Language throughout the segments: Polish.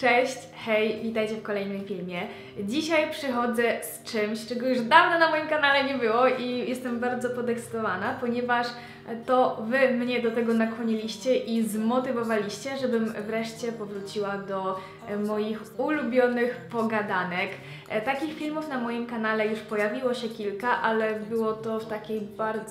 Cześć, hej, witajcie w kolejnym filmie. Dzisiaj przychodzę z czymś, czego już dawno na moim kanale nie było i jestem bardzo podekscytowana, ponieważ to Wy mnie do tego nakłoniliście i zmotywowaliście, żebym wreszcie powróciła do moich ulubionych pogadanek. Takich filmów na moim kanale już pojawiło się kilka, ale było to w takiej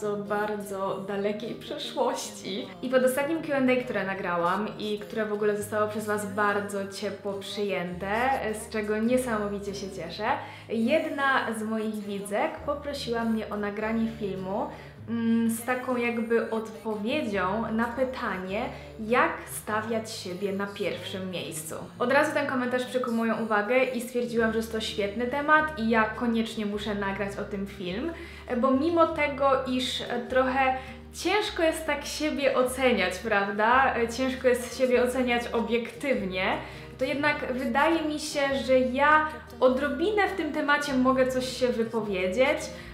bardzo dalekiej przeszłości. I pod ostatnim Q&A, które nagrałam i które w ogóle zostało przez Was bardzo ciepło przyjęte, z czego niesamowicie się cieszę, jedna z moich widzek poprosiła mnie o nagranie filmu z taką jakby odpowiedzią na pytanie, jak stawiać siebie na pierwszym miejscu. Od razu ten komentarz przykuł moją uwagę i stwierdziłam, że jest to świetny temat i ja koniecznie muszę nagrać o tym film, bo mimo tego, iż trochę ciężko jest tak siebie oceniać, prawda? Ciężko jest siebie oceniać obiektywnie, to jednak wydaje mi się, że ja odrobinę w tym temacie mogę coś się wypowiedzieć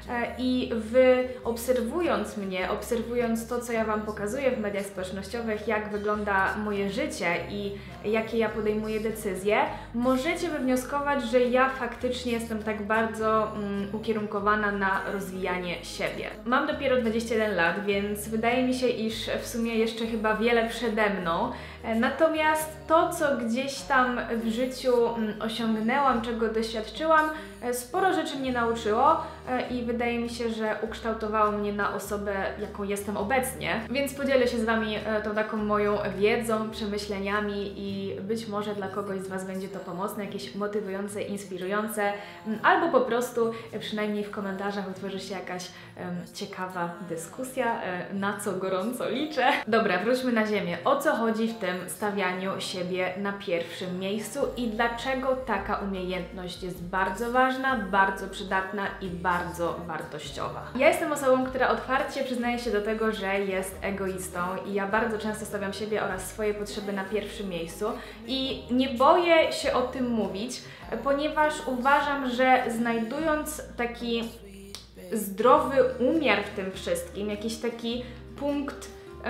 i Wy obserwując mnie, obserwując to, co ja Wam pokazuję w mediach społecznościowych, jak wygląda moje życie i jakie ja podejmuję decyzje, możecie wywnioskować, że ja faktycznie jestem tak bardzo ukierunkowana na rozwijanie siebie. Mam dopiero 21 lat, więc wydaje mi się, iż w sumie jeszcze chyba wiele przede mną. Natomiast to, co gdzieś tam w życiu osiągnęłam, czego doświadczyłam, sporo rzeczy mnie nauczyło i wydaje mi się, że ukształtowało mnie na osobę, jaką jestem obecnie. Więc podzielę się z Wami tą taką moją wiedzą, przemyśleniami i być może dla kogoś z Was będzie to pomocne, jakieś motywujące, inspirujące, albo po prostu przynajmniej w komentarzach utworzy się jakaś ciekawa dyskusja, na co gorąco liczę. Dobra, wróćmy na ziemię. O co chodzi w tym stawianiu siebie na pierwszym miejscu i dlaczego taka umiejętność jest bardzo ważna, bardzo przydatna i bardzo wartościowa. Ja jestem osobą, która otwarcie przyznaje się do tego, że jest egoistą i ja bardzo często stawiam siebie oraz swoje potrzeby na pierwszym miejscu i nie boję się o tym mówić, ponieważ uważam, że znajdując taki zdrowy umiar w tym wszystkim, jakiś taki punkt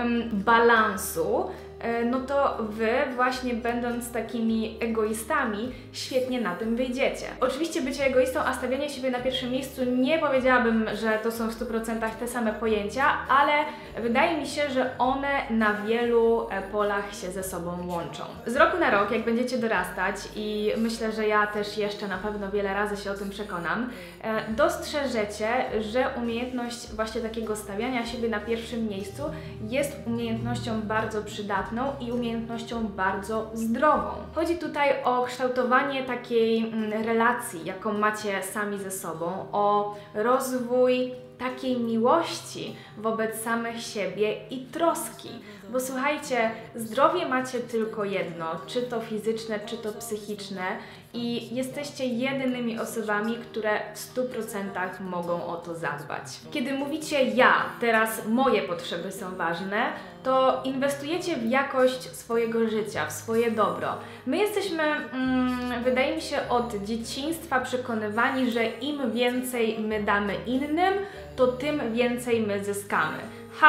balansu, no to Wy właśnie będąc takimi egoistami świetnie na tym wyjdziecie. Oczywiście bycie egoistą, a stawianie siebie na pierwszym miejscu nie powiedziałabym, że to są w 100% te same pojęcia, ale wydaje mi się, że one na wielu polach się ze sobą łączą. Z roku na rok, jak będziecie dorastać i myślę, że ja też jeszcze na pewno wiele razy się o tym przekonam, dostrzeżecie, że umiejętność właśnie takiego stawiania siebie na pierwszym miejscu jest umiejętnością bardzo przydatną i umiejętnością bardzo zdrową. Chodzi tutaj o kształtowanie takiej relacji, jaką macie sami ze sobą, o rozwój takiej miłości wobec samych siebie i troski. Bo słuchajcie, zdrowie macie tylko jedno, czy to fizyczne, czy to psychiczne i jesteście jedynymi osobami, które w 100% mogą o to zadbać. Kiedy mówicie ja, teraz moje potrzeby są ważne, to inwestujecie w jakość swojego życia, w swoje dobro. My jesteśmy, wydaje mi się, od dzieciństwa przekonywani, że im więcej my damy innym, to tym więcej my zyskamy.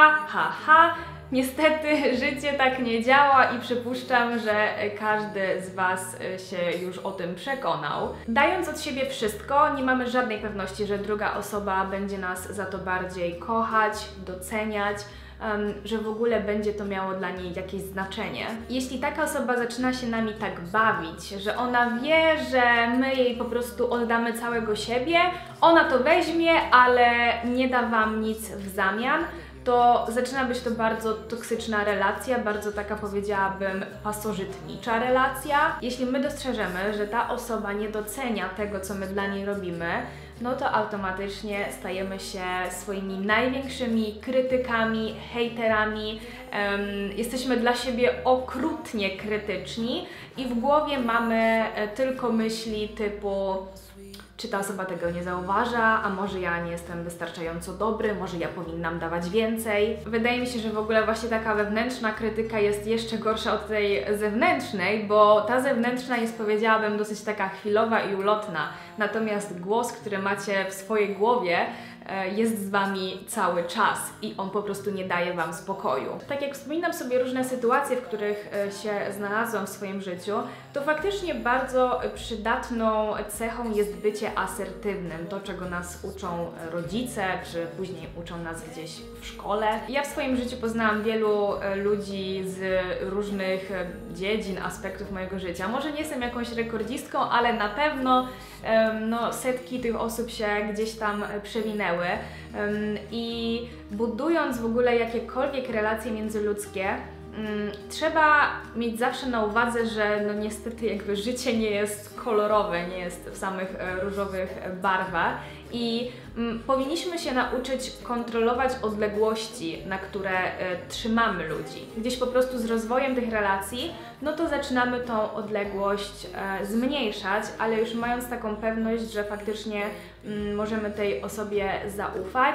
Ha. Niestety życie tak nie działa i przypuszczam, że każdy z Was się już o tym przekonał. Dając od siebie wszystko, nie mamy żadnej pewności, że druga osoba będzie nas za to bardziej kochać, doceniać, że w ogóle będzie to miało dla niej jakieś znaczenie. Jeśli taka osoba zaczyna się nami tak bawić, że ona wie, że my jej po prostu oddamy całego siebie, ona to weźmie, ale nie da Wam nic w zamian, to zaczyna być to bardzo toksyczna relacja, bardzo taka, powiedziałabym, pasożytnicza relacja. Jeśli my dostrzeżemy, że ta osoba nie docenia tego, co my dla niej robimy, no to automatycznie stajemy się swoimi największymi krytykami, hejterami, jesteśmy dla siebie okrutnie krytyczni i w głowie mamy tylko myśli typu: czy ta osoba tego nie zauważa, a może ja nie jestem wystarczająco dobry, może ja powinnam dawać więcej. Wydaje mi się, że w ogóle właśnie taka wewnętrzna krytyka jest jeszcze gorsza od tej zewnętrznej, bo ta zewnętrzna jest, powiedziałabym, dosyć taka chwilowa i ulotna. Natomiast głos, który macie w swojej głowie, jest z Wami cały czas i on po prostu nie daje Wam spokoju. Tak jak wspominam sobie różne sytuacje, w których się znalazłam w swoim życiu, to faktycznie bardzo przydatną cechą jest bycie asertywnym. To, czego nas uczą rodzice, czy później uczą nas gdzieś w szkole. Ja w swoim życiu poznałam wielu ludzi z różnych dziedzin, aspektów mojego życia. Może nie jestem jakąś rekordzistką, ale na pewno no, setki tych osób się gdzieś tam przewinęły i budując w ogóle jakiekolwiek relacje międzyludzkie, trzeba mieć zawsze na uwadze, że no niestety jakby życie nie jest kolorowe, nie jest w samych różowych barwach i powinniśmy się nauczyć kontrolować odległości, na które trzymamy ludzi. Gdzieś po prostu z rozwojem tych relacji, no to zaczynamy tą odległość zmniejszać, ale już mając taką pewność, że faktycznie możemy tej osobie zaufać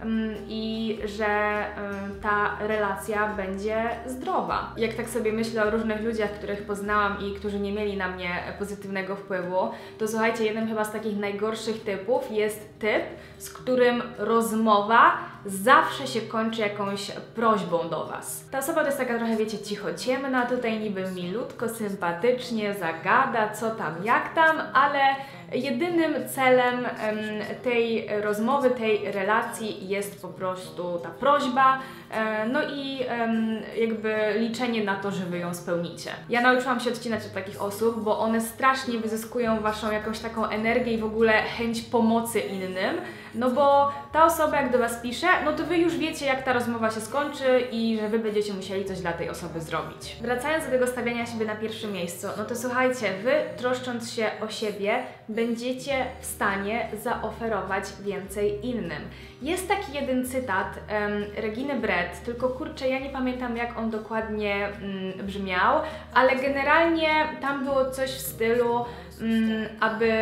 i że ta relacja będzie zdrowa. Jak tak sobie myślę o różnych ludziach, których poznałam i którzy nie mieli na mnie pozytywnego wpływu, to słuchajcie, jednym chyba z takich najgorszych typów jest typ, z którym rozmowa zawsze się kończy jakąś prośbą do Was. Ta osoba to jest taka trochę, wiecie, cichociemna, tutaj niby milutko, sympatycznie zagada, co tam, jak tam, ale jedynym celem tej rozmowy, tej relacji jest po prostu ta prośba, no i jakby liczenie na to, że Wy ją spełnicie. Ja nauczyłam się odcinać od takich osób, bo one strasznie wyzyskują Waszą jakąś taką energię i w ogóle chęć pomocy innym, no bo ta osoba jak do Was pisze, no to Wy już wiecie, jak ta rozmowa się skończy i że Wy będziecie musieli coś dla tej osoby zrobić. Wracając do tego stawiania siebie na pierwszym miejscu, no to słuchajcie, Wy troszcząc się o siebie, będziecie w stanie zaoferować więcej innym. Jest taki jeden cytat Reginy Brett, tylko kurczę, ja nie pamiętam, jak on dokładnie brzmiał, ale generalnie tam było coś w stylu, aby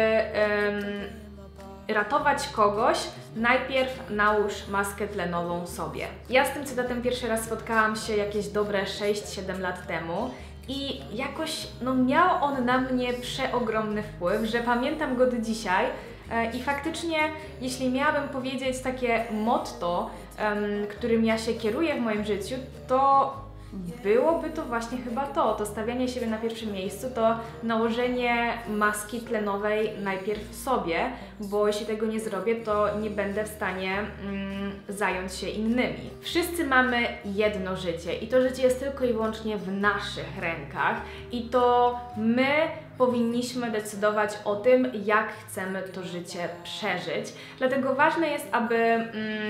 ratować kogoś, najpierw nałóż maskę tlenową sobie. Ja z tym cytatem pierwszy raz spotkałam się jakieś dobre 6-7 lat temu i jakoś no, miał on na mnie przeogromny wpływ, że pamiętam go do dzisiaj i faktycznie, jeśli miałabym powiedzieć takie motto, którym ja się kieruję w moim życiu, to byłoby to właśnie chyba to stawianie siebie na pierwszym miejscu, to nałożenie maski tlenowej najpierw sobie, bo jeśli tego nie zrobię, to nie będę w stanie zająć się innymi. Wszyscy mamy jedno życie i to życie jest tylko i wyłącznie w naszych rękach i to my powinniśmy decydować o tym, jak chcemy to życie przeżyć. Dlatego ważne jest, aby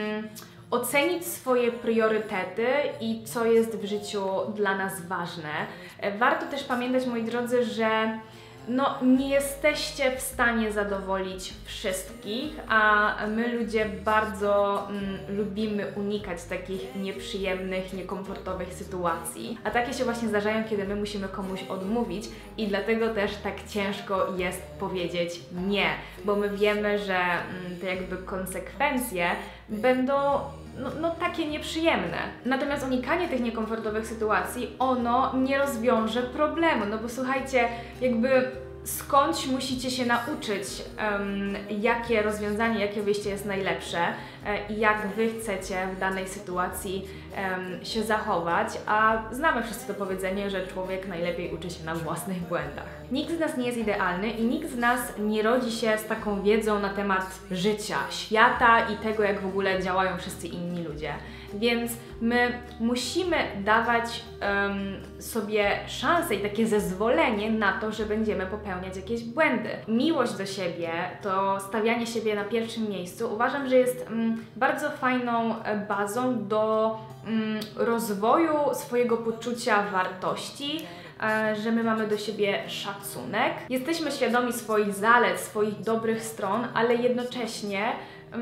ocenić swoje priorytety i co jest w życiu dla nas ważne. Warto też pamiętać, moi drodzy, że no, nie jesteście w stanie zadowolić wszystkich, a my ludzie bardzo lubimy unikać takich nieprzyjemnych, niekomfortowych sytuacji. A takie się właśnie zdarzają, kiedy my musimy komuś odmówić i dlatego też tak ciężko jest powiedzieć nie, bo my wiemy, że te jakby konsekwencje będą no takie nieprzyjemne. Natomiast unikanie tych niekomfortowych sytuacji, ono nie rozwiąże problemu, no bo słuchajcie, jakby skądś musicie się nauczyć, jakie rozwiązanie, jakie wyjście jest najlepsze i jak Wy chcecie w danej sytuacji się zachować, a znamy wszyscy to powiedzenie, że człowiek najlepiej uczy się na własnych błędach. Nikt z nas nie jest idealny i nikt z nas nie rodzi się z taką wiedzą na temat życia, świata i tego, jak w ogóle działają wszyscy inni ludzie. Więc my musimy dawać sobie szansę i takie zezwolenie na to, że będziemy popełniać jakieś błędy. Miłość do siebie, to stawianie siebie na pierwszym miejscu, uważam, że jest bardzo fajną bazą do rozwoju swojego poczucia wartości, że my mamy do siebie szacunek. Jesteśmy świadomi swoich zalet, swoich dobrych stron, ale jednocześnie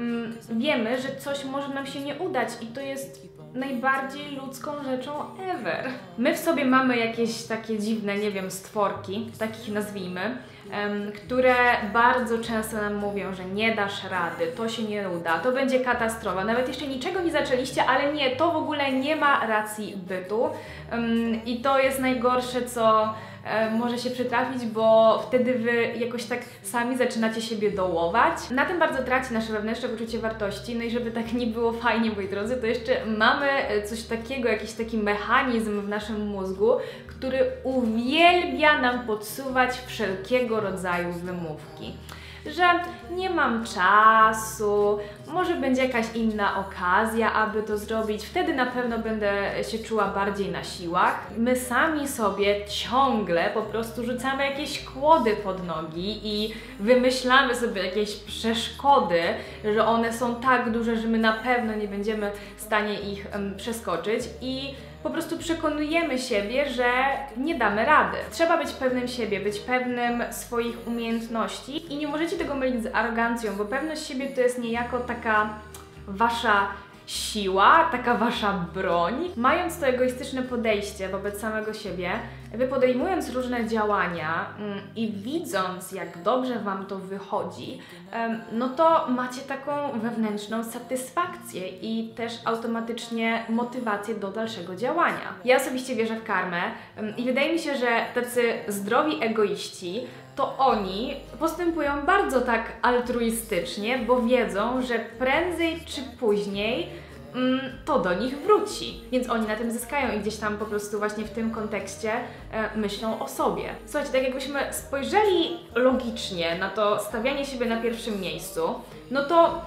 wiemy, że coś może nam się nie udać i to jest najbardziej ludzką rzeczą ever. My w sobie mamy jakieś takie dziwne, nie wiem, stworki, takich nazwijmy, które bardzo często nam mówią, że nie dasz rady, to się nie uda, to będzie katastrofa, nawet jeszcze niczego nie zaczęliście, ale nie, to w ogóle nie ma racji bytu i to jest najgorsze, co może się przytrafić, bo wtedy Wy jakoś tak sami zaczynacie siebie dołować. Na tym bardzo traci nasze wewnętrzne poczucie wartości, no i żeby tak nie było fajnie, moi drodzy, to jeszcze mamy coś takiego, jakiś taki mechanizm w naszym mózgu, który uwielbia nam podsuwać wszelkiego rodzaju wymówki. Że nie mam czasu, może będzie jakaś inna okazja, aby to zrobić, wtedy na pewno będę się czuła bardziej na siłach. My sami sobie ciągle po prostu rzucamy jakieś kłody pod nogi i wymyślamy sobie jakieś przeszkody, że one są tak duże, że my na pewno nie będziemy w stanie ich przeskoczyć i po prostu przekonujemy siebie, że nie damy rady. Trzeba być pewnym siebie, być pewnym swoich umiejętności i nie możecie tego mylić z arogancją, bo pewność siebie to jest niejako taka wasza siła, taka wasza broń. Mając to egoistyczne podejście wobec samego siebie, wy podejmując różne działania i widząc, jak dobrze wam to wychodzi, no to macie taką wewnętrzną satysfakcję i też automatycznie motywację do dalszego działania. Ja osobiście wierzę w karmę i wydaje mi się, że tacy zdrowi egoiści to oni postępują bardzo tak altruistycznie, bo wiedzą, że prędzej czy później to do nich wróci. Więc oni na tym zyskają i gdzieś tam po prostu właśnie w tym kontekście myślą o sobie. Słuchajcie, tak jakbyśmy spojrzeli logicznie na to stawianie siebie na pierwszym miejscu, no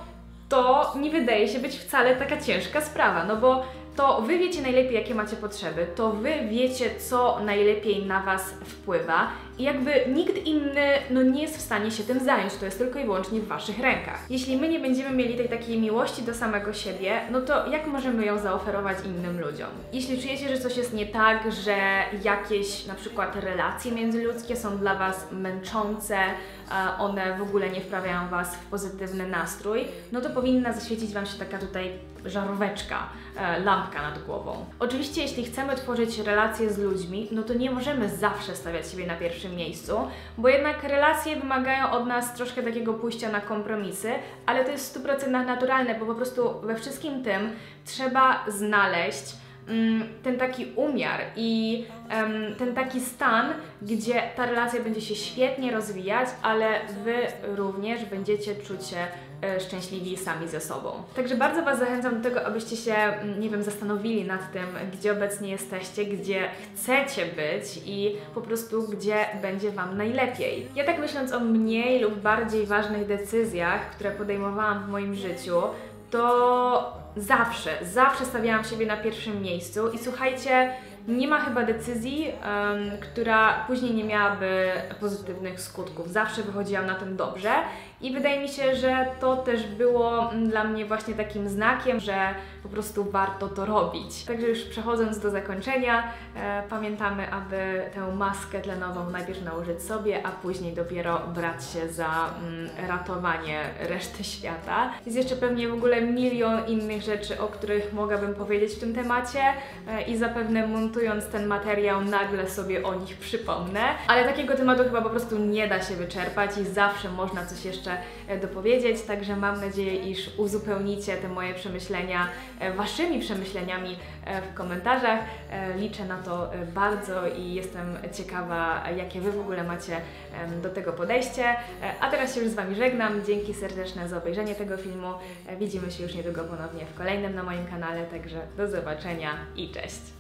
to nie wydaje się być wcale taka ciężka sprawa, no bo to wy wiecie najlepiej, jakie macie potrzeby, to wy wiecie, co najlepiej na was wpływa i jakby nikt inny nie jest w stanie się tym zająć, to jest tylko i wyłącznie w waszych rękach. Jeśli my nie będziemy mieli tej takiej miłości do samego siebie, no to jak możemy ją zaoferować innym ludziom? Jeśli czujecie, że coś jest nie tak, że jakieś na przykład relacje międzyludzkie są dla was męczące, one w ogóle nie wprawiają was w pozytywny nastrój, no to powinna zaświecić wam się taka tutaj żaróweczka, lampka nad głową. Oczywiście, jeśli chcemy tworzyć relacje z ludźmi, no to nie możemy zawsze stawiać siebie na pierwszym miejscu, bo jednak relacje wymagają od nas troszkę takiego pójścia na kompromisy, ale to jest w 100% naturalne, bo po prostu we wszystkim tym trzeba znaleźć ten taki umiar i ten taki stan, gdzie ta relacja będzie się świetnie rozwijać, ale wy również będziecie czuć się szczęśliwi sami ze sobą. Także bardzo was zachęcam do tego, abyście się, nie wiem, zastanowili nad tym, gdzie obecnie jesteście, gdzie chcecie być i po prostu gdzie będzie wam najlepiej. Ja tak myśląc o mniej lub bardziej ważnych decyzjach, które podejmowałam w moim życiu, to zawsze stawiałam siebie na pierwszym miejscu i słuchajcie, nie ma chyba decyzji, która później nie miałaby pozytywnych skutków. Zawsze wychodziłam na tym dobrze i wydaje mi się, że to też było dla mnie właśnie takim znakiem, że po prostu warto to robić. Także już przechodząc do zakończenia, pamiętamy, aby tę maskę tlenową najpierw nałożyć sobie, a później dopiero brać się za ratowanie reszty świata. Jest jeszcze pewnie w ogóle milion innych rzeczy, o których mogłabym powiedzieć w tym temacie i zapewne montując ten materiał nagle sobie o nich przypomnę, ale takiego tematu chyba po prostu nie da się wyczerpać i zawsze można coś jeszcze dopowiedzieć, także mam nadzieję, iż uzupełnicie te moje przemyślenia waszymi przemyśleniami w komentarzach. Liczę na to bardzo i jestem ciekawa, jakie wy w ogóle macie do tego podejście. A teraz się już z wami żegnam. Dzięki serdeczne za obejrzenie tego filmu. Widzimy się już niedługo ponownie w kolejnym na moim kanale, także do zobaczenia i cześć!